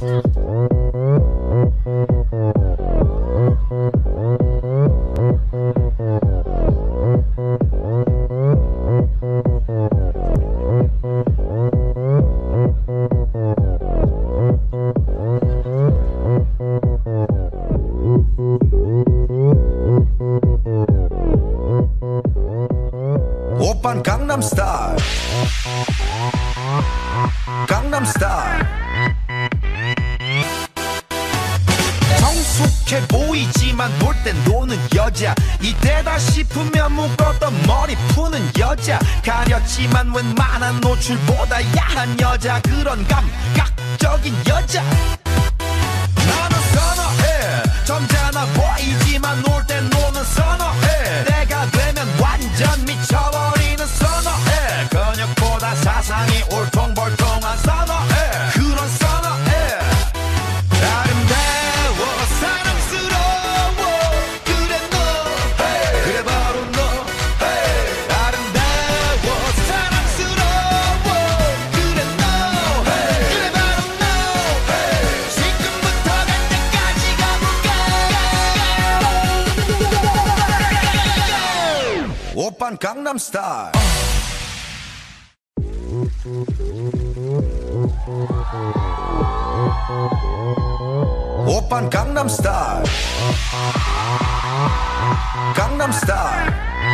오빤 강남스타일 강남스타일 성숙해 보이지만 놀 땐 노는 여자 이때다 싶으면 묶었던 머리 푸는 여자 가렸지만 웬만한 노출보다 야한 여자 그런 감각적인 여자 나는 선어해 점잖아 보이지만 놀 땐 노는 선어해 내가 되면 완전 미쳐버리는 선어해 근육보다 사상이 울퉁불퉁한 선어해 그런 선어해 아름다워 사랑스러워 그래 너 그래 바로 너 아름다워 사랑스러워 그래 너 그래 바로 너 지금부터 갈 때까지 가볼까 오빤 강남스타일 오빤 강남스타일 강남스타일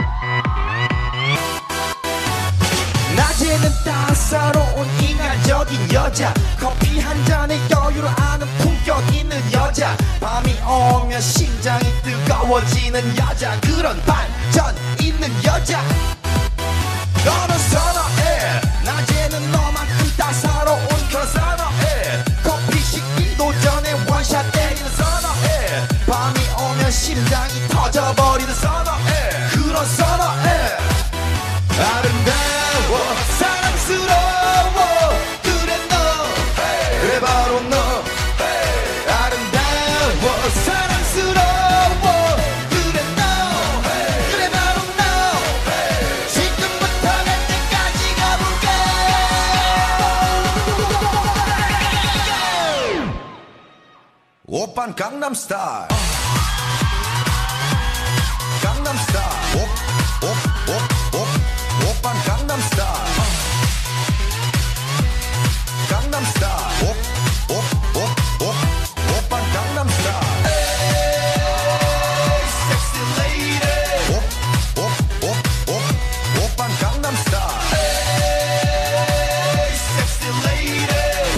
낮에는 따사로운 인간적인 여자 커피 한 잔에 여유를 아는 품격 있는 여자 밤이 오면 심장이 뜨거워지는 여자 그런 반전 있는 여자 너는 선어해 낮에는 너만큼 따사로운 그런 선어해 커피 식기도 전에 원샷 때리는 선어해 밤이 오면 심장이 터져버리는 선어해 그런 선어해 아름다워 사랑스러워 그래 너 그래 바로 너 아름다워 사랑스러워 그래 너 그래 바로 너 지금부터 갈 때까지 가볼까 오빤 강남스타일 강남스타일 오빤 강남스타일 강남스타일 오빤 강남스타일 섹시 레이디 오빤 강남스타일 섹시 레이디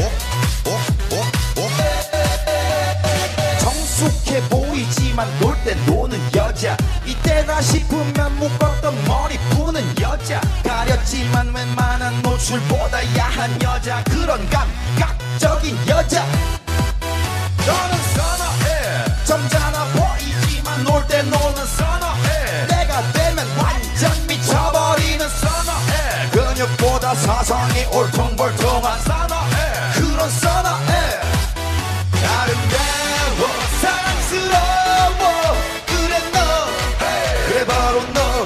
성숙해 보이지만 놀 때 노는 여자 이때다 싶으면 묶었던 머리 푸는 여자 가렸지만 웬만한 노출보다 야한 여자 그런 감각적인 여자 너는 선어해 점잖아 보이지만 놀 때 노는 선어해 내가 되면 완전 미쳐버리는 선어해 근육보다 사상이 울퉁불퉁한 선어해 그런 선어해 아름다워 사랑스러워 그래 너 그래 바로 너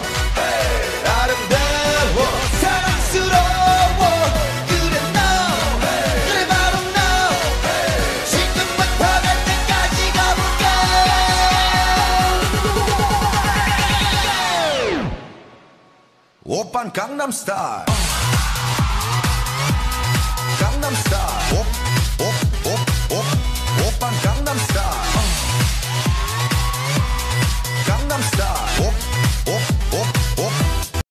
아름다워 사랑스러워 그래 너 그래 바로 너 지금부터 갈 때까지 가볼까 오빤 강남스타일